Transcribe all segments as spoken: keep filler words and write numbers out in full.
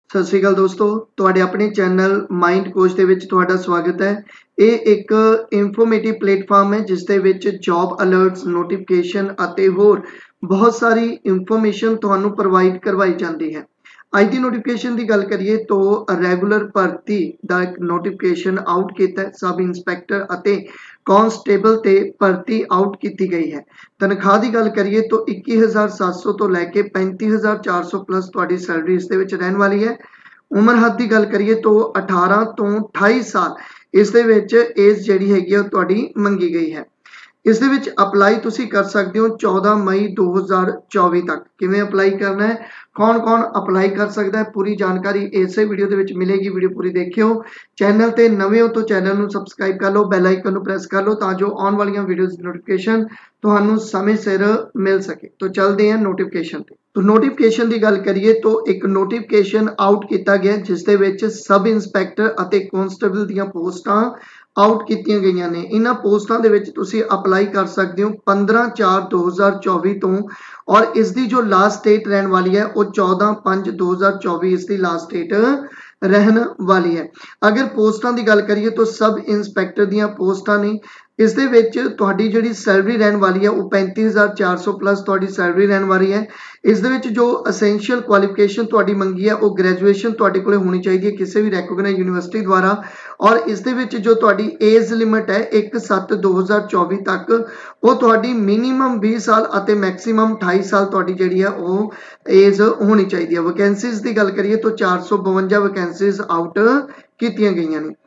ਸਤਿ ਸ਼੍ਰੀ ਅਕਾਲ ਦੋਸਤੋ, ਤੁਹਾਡੇ ਆਪਣੇ ਚੈਨਲ ਮਾਈਂਡ ਕੋਚ ਦੇ ਵਿੱਚ ਤੁਹਾਡਾ ਸਵਾਗਤ ਹੈ। ਇਹ ਇੱਕ ਇਨਫੋਰਮੇਟਿਵ ਪਲੇਟਫਾਰਮ ਹੈ ਜਿਸ ਦੇ ਵਿੱਚ ਜੌਬ ਅਲਰਟਸ, ਨੋਟੀਫਿਕੇਸ਼ਨ ਅਤੇ ਹੋਰ ਬਹੁਤ ਸਾਰੀ ਇਨਫੋਰਮੇਸ਼ਨ ਤੁਹਾਨੂੰ ਪ੍ਰੋਵਾਈਡ ਕਰਵਾਈ ਜਾਂਦੀ ਹੈ। ਅੱਜ ਦੀ ਨੋਟੀਫਿਕੇਸ਼ਨ ਦੀ ਗੱਲ ਕਰੀਏ ਤਾਂ ਰੈਗੂਲਰ ਭਰਤੀ ਦਾ ਇੱਕ ਨੋਟੀਫਿਕੇਸ਼ਨ ਆਊਟ ਕੀਤਾ ਹੈ। ਸਬ ਇੰਸਪੈਕਟਰ ਅਤੇ ਕਾਂਸਟੇਬਲ ਤੇ ਭਰਤੀ ਆਊਟ ਕੀਤੀ ਗਈ ਹੈ। ਤਨਖਾਹ ਦੀ ਗੱਲ ਕਰੀਏ ਤਾਂ ਇੱਕੀ ਹਜ਼ਾਰ ਸੱਤ ਸੌ ਤੋਂ ਲੈ ਕੇ ਪੈਂਤੀ ਹਜ਼ਾਰ ਚਾਰ ਸੌ ਪਲੱਸ ਤੁਹਾਡੀ ਸੈਲਰੀ ਇਸ ਦੇ ਵਿੱਚ ਰਹਿਣ ਵਾਲੀ ਹੈ। ਉਮਰ ਹੱਦ ਦੀ ਗੱਲ ਕਰੀਏ ਤਾਂ ਅਠਾਰਾਂ ਤੋਂ ਅਠਾਈ ਸਾਲ ਇਸ ਦੇ ਵਿੱਚ ਏਜ ਜਿਹੜੀ ਹੈਗੀ ਉਹ ਤੁਹਾਡੀ ਮੰਗੀ ਗਈ ਹੈ। ਇਸ ਦੇ ਵਿੱਚ ਅਪਲਾਈ ਤੁਸੀਂ ਕਰ ਸਕਦੇ ਹੋ ਚੌਦਾਂ ਮਈ ਦੋ ਹਜ਼ਾਰ ਚੌਵੀ ਤੱਕ। ਕਿਵੇਂ ਅਪਲਾਈ ਕਰਨਾ ਹੈ, ਕੌਣ ਕੌਣ ਅਪਲਾਈ ਕਰ ਸਕਦਾ ਹੈ, ਪੂਰੀ ਜਾਣਕਾਰੀ ਇਸੇ ਵੀਡੀਓ ਦੇ ਵਿੱਚ ਮਿਲੇਗੀ। ਵੀਡੀਓ ਪੂਰੀ ਦੇਖਿਓ। ਚੈਨਲ ਤੇ ਨਵੇਂ ਹੋ ਤਾਂ ਚੈਨਲ ਨੂੰ ਸਬਸਕ੍ਰਾਈਬ ਕਰ ਲਓ, ਬੈਲ ਆਈਕਨ ਨੂੰ ਪ੍ਰੈਸ ਕਰ ਲਓ ਤਾਂ ਜੋ ਆਉਣ ਵਾਲੀਆਂ ਵੀਡੀਓਜ਼ ਦੀ ਨੋਟੀਫਿਕੇਸ਼ਨ ਤੁਹਾਨੂੰ ਸਮੇਂ ਸਿਰ ਮਿਲ ਸਕੇ। ਤਾਂ ਚੱਲਦੇ ਹਾਂ ਨੋਟੀਫਿਕੇਸ਼ਨ ਤੇ। तो नोटिफिकेशन की गल करिए तो एक नोटिफिकेशन आउट किया गया जिस दे विच सब इंस्पैक्टर अते कांस्टेबल दीयां पोस्टां आउट कीतियां गईयां ने। इन्हां पोस्टां दे विच तुसीं अप्लाई कर सकते हो पंद्रह चार दो हज़ार चौबी तो, और इसकी जो लास्ट डेट रहने वाली है वो चौदह पाँच दो हज़ार चौबी इसकी लास्ट डेट रहन वाली है। अगर पोस्टां की गल करिए तो सब इंस्पैक्टर दीयां पोस्टां ने। इस दे विच तुहाडी जिहड़ी सैलरी रहन वाली है वो पैंती हज़ार चार सौ प्लस तुहाडी सैलरी रहन वाली है। इस दे विच जो असेंशियल क्वालिफिकेशन तुहाडी मंगी है वो ग्रैजुएशन तुहाडे कोले होनी चाहिए किसी भी रैकोगनाइज यूनिवर्सिटी द्वारा। और इस दे विच जो तुहाडी एज लिमिट है एक सत्त दो हज़ार चौबी तक वो तुहाडी मिनीमम बीस साल अते मैक्सीमम अठाई साल तुहाडी जिहड़ी है वो एज होनी चाहिए है। वैकेंसीज की गल करिए तो चार सौ बवंजा वैकेंसीज आउट कीतियां गईयां ने।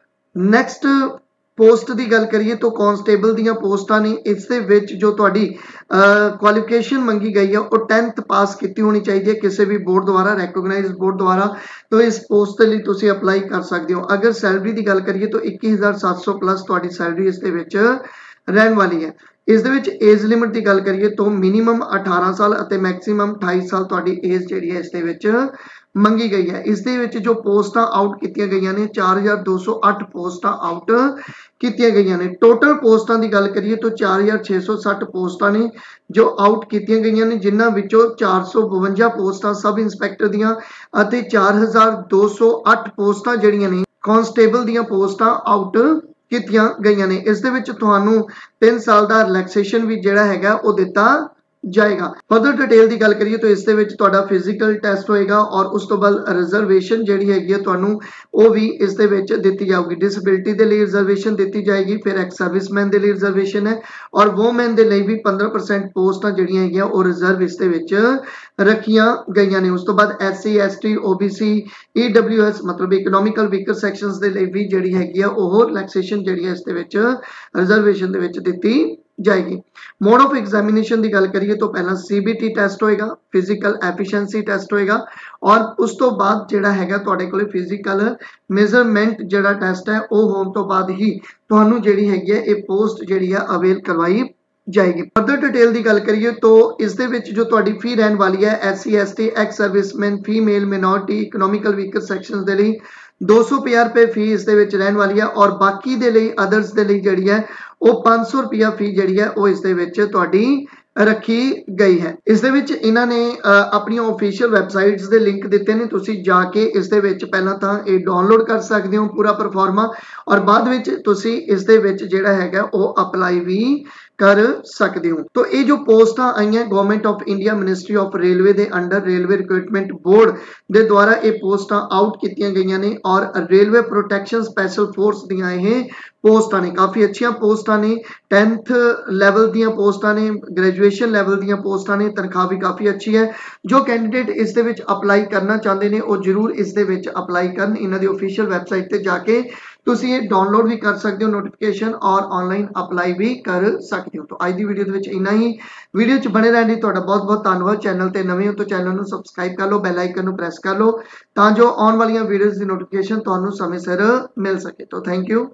नैक्सट पोस्ट की गल करिए तो कांस्टेबल दीयां पोस्टां ने। इस दे विच जो तुहाडी क्वालिफिकेशन मंगी गई है वो टेंथ पास की होनी चाहिए किसी भी बोर्ड द्वारा, रैकोगनाइज बोर्ड द्वारा। तो इस पोस्ट के लिए तुसीं अप्लाई कर सकते हो। अगर सैलरी की गल करिए तो इक्की हज़ार सत्त सौ प्लस तुहाडी सैलरी इस दे विच रहन वाली है। इस दे विच एज लिमिट की गल करिए तो मिनीमम अठारह साल अते मैक्सीमम अठाई साल तुहाडी एज जिहड़ी है इस दे विच मंगी गई है। इस दे विच जो पोस्टां आउट कीतियां गईयां ने चार हज़ार दो सौ अठ पोस्टां आउट कीतियां गईयां ने। टोटल पोस्टां की गल करिए तो चार हज़ार छे सौ सठ पोस्टां ने जो आउट कीतियां गईयां ने, जिन्हां विचों चार सौ बवंजा पोस्टां सब इंस्पैक्टर दियां अते चार हज़ार दो सौ अठ पोस्टां जिहड़ियां ने कांस्टेबल दियां पोस्टां आउट कीतियां गईयां ने। इस दे विच तुहानूं तीन साल दा रिलैक्सेशन भी जिहड़ा हैगा वो दिता जाएगा। फर्दर डिटेल की गल करिए तो इस दे विच तुहाडा फिजिकल टेस्ट होएगा और उस तो बाद रिजर्वेशन जिहड़ी हैगी है तुहानूं वो भी इस दे विच दित्ती जाऊगी। डिसेबिलिटी दे लई रिजर्वेशन दित्ती जाएगी, फिर एक्स सर्विसमैन दे लई रिजर्वेशन है और वोमैन दे लई भी पंद्रह परसेंट पोस्टां जिहड़ियां हैगियां वो रिजर्व इस दे विच रखियां गईयां ने। उस तो बाद S C S T O B C E W S मतलब इकोनॉमिकल वीकर सैक्शनस दे लई भी जिहड़ी हैगी है वो रिलैक्सेशन जिहड़ी है इस दे विच रिजर्वेशन दे विच दित्ती जाएगी। मोड ऑफ एग्जामिनेशन की गल करिए तो पहला सीबीटी टेस्ट होएगा, फिजिकल एफिशिएंसी टेस्ट होएगा और उस तो बाद जिहड़ा हैगा तुहाडे कोले फिजिकल मेजरमेंट जिहड़ा टेस्ट है वो होने तो बाद ही तुहानूं जिहड़ी हैगी है ये पोस्ट जिहड़ी है अवेल करवाई जाएगी। फर्दर डिटेल की गल करिए तो इस दे विच जो तुहाडी फी रहने वाली है S C S T ex serviceman female minority economical weaker sections दे लई दो सौ पचास रुपए फी इस दे विच रहने वाली है और बाकी दे लई अदर्स दे लई जिहड़ी है वो पाँच सौ रुपया फी जिहड़ी है वो इस दे विच तुहाडी रखी गई है। इस दे विच इन्हां ने अपनी ऑफिशियल वैबसाइट्स दे लिंक दिते ने, तुसीं जाके इस दे विच पहलां तां ये डाउनलोड कर सकदे हो पूरा परफॉर्मा और बाद विच तुसीं इस दे विच जिहड़ा हैगा वो अप्लाई भी कर सकते हो। तो ये जो पोस्टां आईयां government of India ministry of railway के अंडर रेलवे रिक्रूटमेंट बोर्ड के द्वारा ये पोस्टां आउट कीतियां गईयां ने और रेलवे प्रोटैक्शन स्पैशल फोर्स दियां ये पोस्टां ने। काफ़ी अच्छियां पोस्टां ने, टेंथ लैवल दियां पोस्टां ने, ग्रैजुएशन लैवल दियां पोस्टां ने, तनख्वाह भी काफ़ी अच्छी है। जो कैंडीडेट इस दे विच अप्लाई करना चाहते हैं वो जरूर इस दे विच अप्लाई करन। इन्हां दी ऑफिशियल वैबसाइट ते जाके तुसीं ये डाउनलोड भी कर सकते हो नोटिफिकेशन और ऑनलाइन अप्लाई भी कर सकते हो। तो आज की वीडियो दे विच इन्ना ही। वीडियो च बने रहने तुहाडा बहुत बहुत धन्नवाद। चैनल ते नवे हो तो चैनल नूं सबसक्राइब कर लो, बैल आइकन नूं प्रेस कर लो तां जो आउण वालीआं वीडियोज़ दी नोटिफिकेशन तुहानूं समय सिर मिल सके। तो थैंक यू।